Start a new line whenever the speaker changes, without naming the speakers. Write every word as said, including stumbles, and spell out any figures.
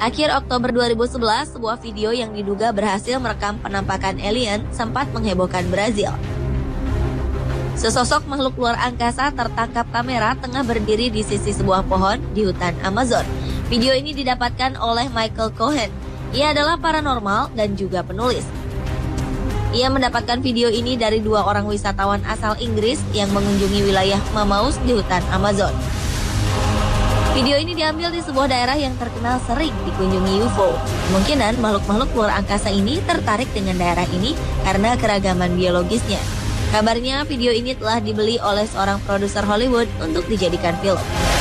Akhir Oktober dua ribu sebelas, sebuah video yang diduga berhasil merekam penampakan alien sempat menghebohkan Brazil. Sesosok makhluk luar angkasa tertangkap kamera tengah berdiri di sisi sebuah pohon di hutan Amazon. Video ini didapatkan oleh Michael Cohen. Ia adalah paranormal dan juga penulis. Ia mendapatkan video ini dari dua orang wisatawan asal Inggris yang mengunjungi wilayah Manaus di hutan Amazon. Video ini diambil di sebuah daerah yang terkenal sering dikunjungi U F O. Kemungkinan makhluk-makhluk luar angkasa ini tertarik dengan daerah ini karena keragaman biologisnya. Kabarnya video ini telah dibeli oleh seorang produser Hollywood untuk dijadikan film.